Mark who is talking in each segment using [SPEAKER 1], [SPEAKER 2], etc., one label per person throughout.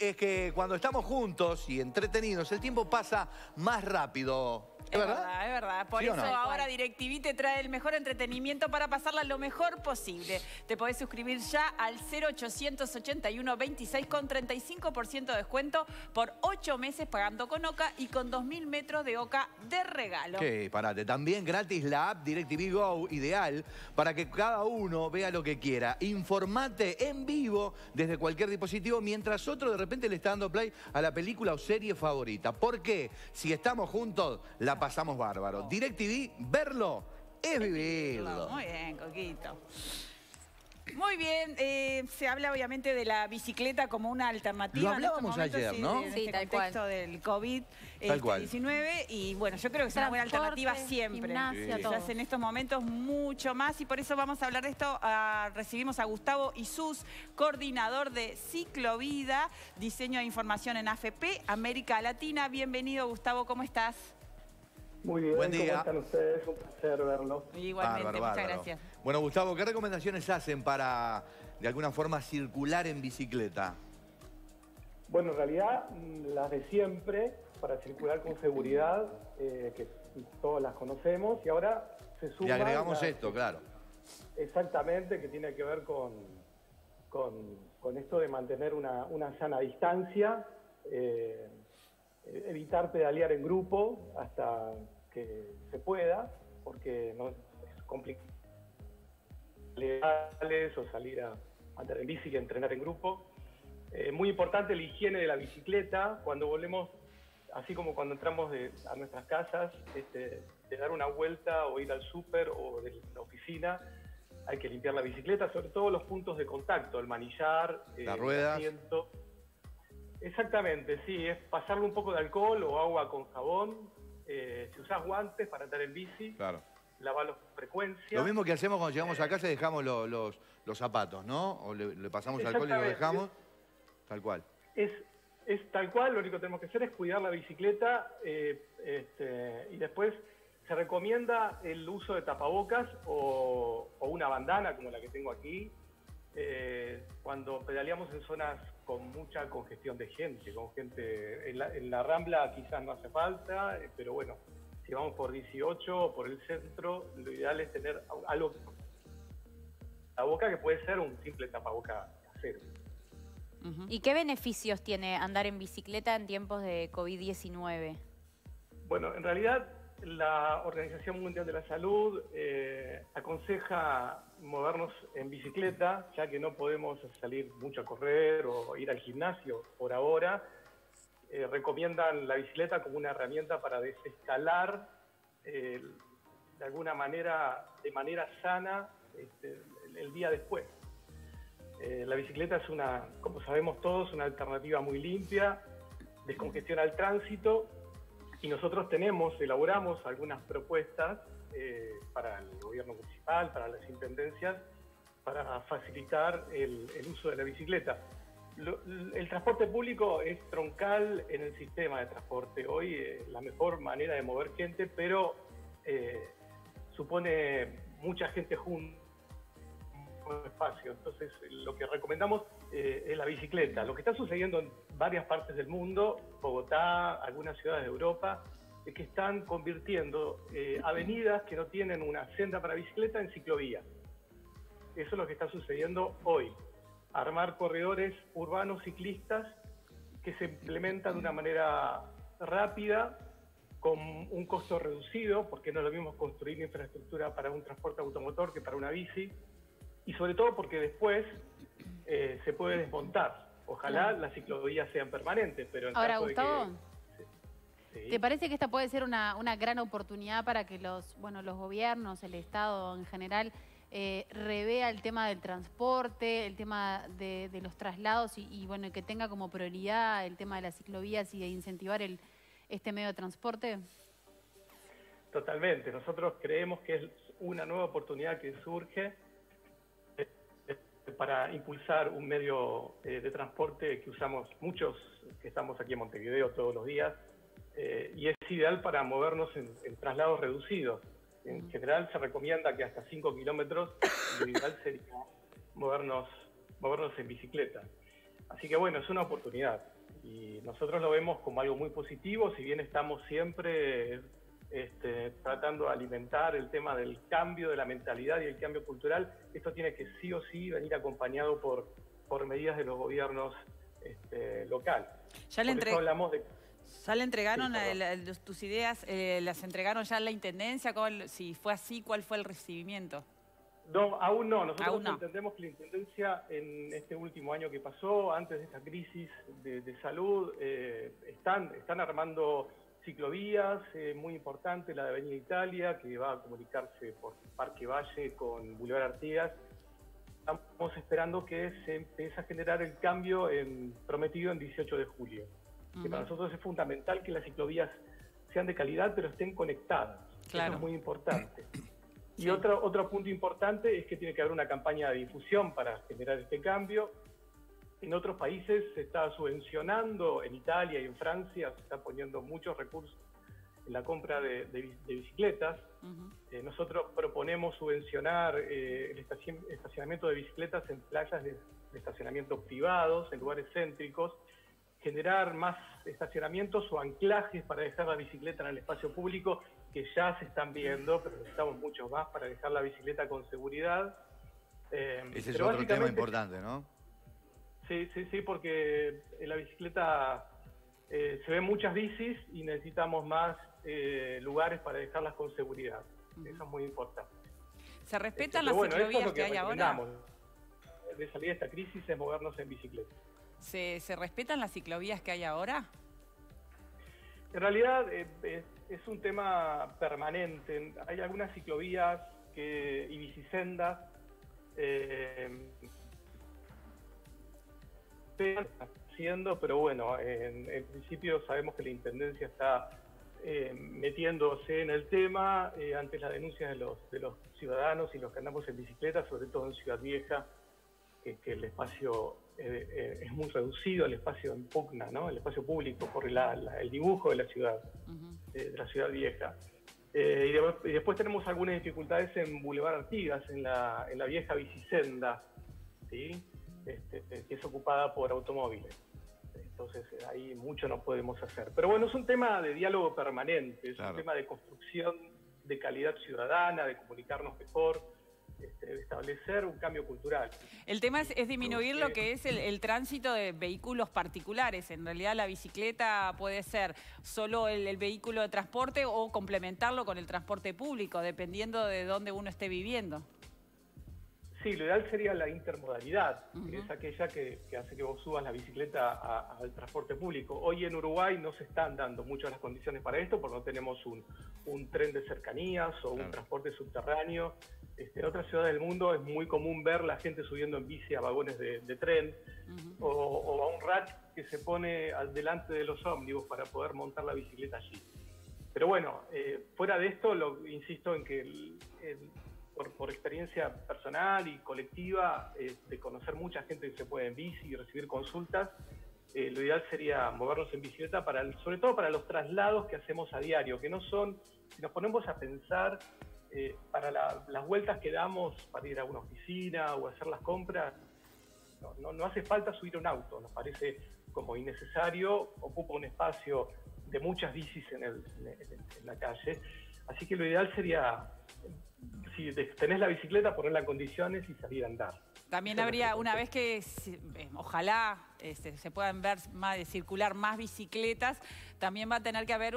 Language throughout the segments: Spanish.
[SPEAKER 1] es que cuando estamos juntos y entretenidos, el tiempo pasa más rápido. ¿Es verdad?
[SPEAKER 2] Es verdad. Por
[SPEAKER 1] ¿Sí o
[SPEAKER 2] eso
[SPEAKER 1] no?
[SPEAKER 2] ahora DirecTV te trae el mejor entretenimiento para pasarla lo mejor posible. Te podés suscribir ya al 0881 26 con 35% de descuento por 8 meses pagando con OCA y con 2000 metros de OCA de regalo.
[SPEAKER 1] ¿Qué? Parate. También gratis la app DirecTV Go, ideal para que cada uno vea lo que quiera. Informate en vivo desde cualquier dispositivo mientras otro de repente le está dando play a la película o serie favorita. ¿Por qué? Si estamos juntos, la pasamos bárbaro. DirecTV, verlo es vivirlo.
[SPEAKER 2] Muy bien, Coquito. Muy bien, se habla obviamente de la bicicleta como una alternativa.
[SPEAKER 1] Lo hablábamos ayer, ¿no?
[SPEAKER 2] En
[SPEAKER 3] Sí,
[SPEAKER 2] este
[SPEAKER 3] tal
[SPEAKER 2] contexto
[SPEAKER 3] cual.
[SPEAKER 2] del COVID
[SPEAKER 1] Tal cual.
[SPEAKER 2] 19 y bueno, yo creo que es una buena
[SPEAKER 3] Transporte,
[SPEAKER 2] alternativa siempre.
[SPEAKER 3] gimnasia,
[SPEAKER 2] Quizás
[SPEAKER 3] todo.
[SPEAKER 2] en estos momentos mucho más y por eso vamos a hablar de esto. Recibimos a Gustavo Isús, coordinador de Ciclovida, diseño de información en AFP, América Latina. Bienvenido, Gustavo, ¿cómo estás?
[SPEAKER 4] Muy bien,
[SPEAKER 1] Buen día.
[SPEAKER 4] ¿cómo están ustedes? Un placer verlos.
[SPEAKER 2] Igualmente,
[SPEAKER 1] Bárbaro,
[SPEAKER 2] muchas
[SPEAKER 1] bárbaro.
[SPEAKER 2] gracias.
[SPEAKER 1] Bueno, Gustavo, ¿qué recomendaciones hacen para, de alguna forma, circular en bicicleta?
[SPEAKER 4] Bueno, en realidad, las de siempre, para circular con seguridad, que todas las conocemos, y ahora se
[SPEAKER 1] Le
[SPEAKER 4] suma...
[SPEAKER 1] agregamos esto, claro.
[SPEAKER 4] Exactamente, que tiene que ver con esto de mantener una sana distancia, evitar pedalear en grupo hasta que se pueda, porque no es complicado o salir a andar en bici y entrenar en grupo. Muy importante la higiene de la bicicleta, cuando volvemos, así como cuando entramos a nuestras casas, de dar una vuelta o ir al súper o de la oficina, hay que limpiar la bicicleta, sobre todo los puntos de contacto, el manillar,
[SPEAKER 1] Las
[SPEAKER 4] el
[SPEAKER 1] ruedas.
[SPEAKER 4] asiento. Exactamente, sí, es pasarle un poco de alcohol o agua con jabón. Si usás guantes para andar en bici,
[SPEAKER 1] Claro.
[SPEAKER 4] lavarlos con frecuencia.
[SPEAKER 1] Lo mismo que hacemos cuando llegamos a casa y dejamos los zapatos, ¿no? O le pasamos alcohol y lo
[SPEAKER 4] Exactamente.
[SPEAKER 1] dejamos. Tal cual.
[SPEAKER 4] Es tal cual, lo único que tenemos que hacer es cuidar la bicicleta y después se recomienda el uso de tapabocas o una bandana como la que tengo aquí cuando pedaleamos en zonas con mucha congestión de gente, en la Rambla quizás no hace falta, pero bueno, si vamos por 18 o por el centro, lo ideal es tener algo la boca que puede ser un simple tapaboca casero.
[SPEAKER 3] ¿Y qué beneficios tiene andar en bicicleta en tiempos de COVID-19?
[SPEAKER 4] Bueno, en realidad la Organización Mundial de la Salud aconseja movernos en bicicleta, ya que no podemos salir mucho a correr o ir al gimnasio por ahora. Recomiendan la bicicleta como una herramienta para desescalar de alguna manera, de manera sana, el día después. La bicicleta es como sabemos todos, una alternativa muy limpia, descongestiona el tránsito y nosotros elaboramos algunas propuestas para el gobierno municipal, para las intendencias, para facilitar el uso de la bicicleta. El transporte público es troncal en el sistema de transporte. Hoy es la mejor manera de mover gente, pero supone mucha gente junta. Espacio. Entonces, lo que recomendamos es la bicicleta. Lo que está sucediendo en varias partes del mundo, Bogotá, algunas ciudades de Europa, es que están convirtiendo avenidas que no tienen una senda para bicicleta en ciclovías. Eso es lo que está sucediendo hoy. Armar corredores urbanos ciclistas que se implementan de una manera rápida, con un costo reducido, porque no es lo mismo construir infraestructura para un transporte automotor que para una bici. Y sobre todo porque después se puede desmontar. Ojalá las ciclovías sean permanentes, pero en
[SPEAKER 3] Ahora,
[SPEAKER 4] caso
[SPEAKER 3] Gustavo,
[SPEAKER 4] de que... Sí.
[SPEAKER 3] ¿te parece que esta puede ser una gran oportunidad para que los gobiernos, el Estado en general, revea el tema del transporte, el tema de los traslados y que tenga como prioridad el tema de las ciclovías y de incentivar este medio de transporte?
[SPEAKER 4] Totalmente. Nosotros creemos que es una nueva oportunidad que surge para impulsar un medio de transporte que usamos muchos, que estamos aquí en Montevideo todos los días, y es ideal para movernos en traslados reducidos. En general se recomienda que hasta 5 kilómetros, lo ideal sería movernos en bicicleta. Así que bueno, es una oportunidad y nosotros lo vemos como algo muy positivo, si bien estamos siempre tratando de alimentar el tema del cambio de la mentalidad y el cambio cultural. Esto tiene que sí o sí venir acompañado por medidas de los gobiernos local.
[SPEAKER 2] Ya le entregaron
[SPEAKER 4] Sí,
[SPEAKER 2] tus ideas, las entregaron ya a la Intendencia. Si fue así, ¿cuál fue el recibimiento?
[SPEAKER 4] No, aún no. Nosotros
[SPEAKER 2] Aún no.
[SPEAKER 4] entendemos que la Intendencia en este último año que pasó, antes de esta crisis de salud, están armando ciclovías, muy importante la de Avenida Italia, que va a comunicarse por Parque Valle con Boulevard Artigas. Estamos esperando que se empiece a generar el cambio prometido en 18 de julio. Que para nosotros es fundamental que las ciclovías sean de calidad, pero estén conectadas.
[SPEAKER 2] Claro.
[SPEAKER 4] Eso es muy importante.
[SPEAKER 2] Sí.
[SPEAKER 4] Y otro punto importante es que tiene que haber una campaña de difusión para generar este cambio. En otros países se está subvencionando, en Italia y en Francia se está poniendo muchos recursos en la compra de bicicletas. Nosotros proponemos subvencionar el estacionamiento de bicicletas en playas de estacionamiento privados, en lugares céntricos, generar más estacionamientos o anclajes para dejar la bicicleta en el espacio público, que ya se están viendo, pero necesitamos muchos más para dejar la bicicleta con seguridad.
[SPEAKER 1] Ese es otro tema importante, ¿no?
[SPEAKER 4] Sí, porque en la bicicleta se ven muchas bicis y necesitamos más lugares para dejarlas con seguridad. Eso es muy importante.
[SPEAKER 2] ¿Se respetan las ciclovías que hay ahora?
[SPEAKER 4] De salir de esta crisis es movernos en bicicleta.
[SPEAKER 2] ¿Se respetan las ciclovías que hay ahora?
[SPEAKER 4] En realidad es un tema permanente. Hay algunas ciclovías y bicisendas haciendo, pero bueno, en principio sabemos que la Intendencia está metiéndose en el tema ante las denuncias de los ciudadanos y los que andamos en bicicleta, sobre todo en Ciudad Vieja, que el espacio es muy reducido, el espacio en pugna, ¿no? El espacio público por el dibujo de la ciudad, de la Ciudad Vieja. Y después tenemos algunas dificultades en Boulevard Artigas, en la vieja bicisenda, ¿sí? Que es ocupada por automóviles. Entonces ahí mucho no podemos hacer. Pero bueno, es un tema de diálogo permanente, es un tema de construcción de calidad ciudadana, de comunicarnos mejor, de establecer un cambio cultural.
[SPEAKER 2] El tema es disminuir lo que es el tránsito de vehículos particulares. En realidad la bicicleta puede ser solo el vehículo de transporte o complementarlo con el transporte público, dependiendo de dónde uno esté viviendo.
[SPEAKER 4] Sí, lo ideal sería la intermodalidad, que es aquella que hace que vos subas la bicicleta al transporte público. Hoy en Uruguay no se están dando muchas las condiciones para esto, porque no tenemos un tren de cercanías o un transporte subterráneo. En otras ciudades del mundo es muy común ver la gente subiendo en bici a vagones de tren o a un rack que se pone delante de los ómnibus para poder montar la bicicleta allí. Pero bueno, fuera de esto, insisto en que por experiencia personal y colectiva, de conocer mucha gente que se puede en bici y recibir consultas, lo ideal sería movernos en bicicleta, sobre todo para los traslados que hacemos a diario, que no son, si nos ponemos a pensar, para las vueltas que damos para ir a una oficina o hacer las compras, no hace falta subir un auto, nos parece como innecesario, ocupa un espacio de muchas bicis en la calle, así que lo ideal sería, si tenés la bicicleta, ponerla en condiciones y salir a andar.
[SPEAKER 2] También habría, una vez que ojalá se puedan circular más bicicletas, también va a tener que haber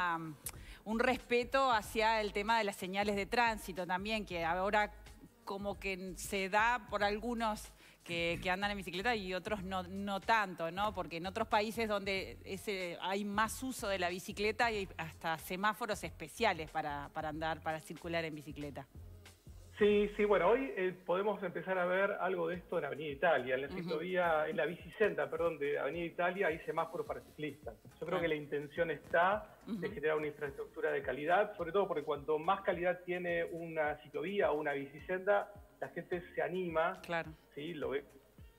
[SPEAKER 2] un respeto hacia el tema de las señales de tránsito también, que ahora como que se da por algunos que andan en bicicleta y otros no tanto, ¿no? Porque en otros países donde hay más uso de la bicicleta hay hasta semáforos especiales para circular en bicicleta.
[SPEAKER 4] Sí, bueno, hoy podemos empezar a ver algo de esto en Avenida Italia, en la ciclovía, en la bicisenda, de Avenida Italia, hay semáforos para ciclistas. Yo creo que la intención está de generar una infraestructura de calidad, sobre todo porque cuanto más calidad tiene una ciclovía o una bicisenda, la gente se anima, ¿sí? Lo ve,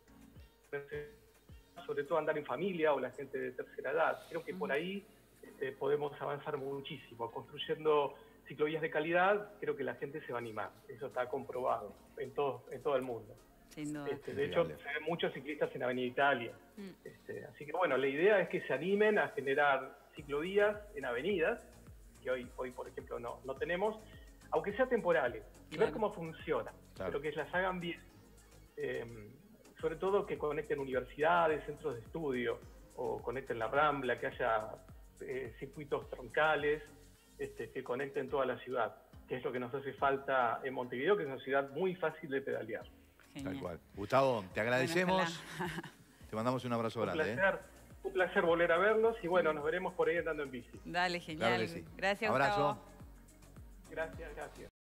[SPEAKER 4] sobre todo andar en familia o la gente de tercera edad. Creo que por ahí podemos avanzar muchísimo, construyendo ciclovías de calidad. Creo que la gente se va a animar, eso está comprobado en todo el mundo.
[SPEAKER 2] Sin duda.
[SPEAKER 4] De hecho, se ven muchos ciclistas en Avenida Italia. Así que bueno, la idea es que se animen a generar ciclovías en avenidas, que hoy por ejemplo, no tenemos, aunque sea temporales, y ver cómo funciona, pero que las hagan bien. Sobre todo que conecten universidades, centros de estudio, o conecten la Rambla, que haya circuitos troncales, que conecten toda la ciudad, que es lo que nos hace falta en Montevideo, que es una ciudad muy fácil de pedalear.
[SPEAKER 2] Genial.
[SPEAKER 1] Tal cual. Gustavo, te agradecemos.
[SPEAKER 2] Bueno,
[SPEAKER 1] te mandamos un abrazo grande.
[SPEAKER 4] Un placer volver a verlos y bueno, nos veremos por ahí andando en bici.
[SPEAKER 2] Dale, genial.
[SPEAKER 1] Claro que sí.
[SPEAKER 2] Gracias,
[SPEAKER 1] Abrazo.
[SPEAKER 2] Gustavo.
[SPEAKER 4] Gracias.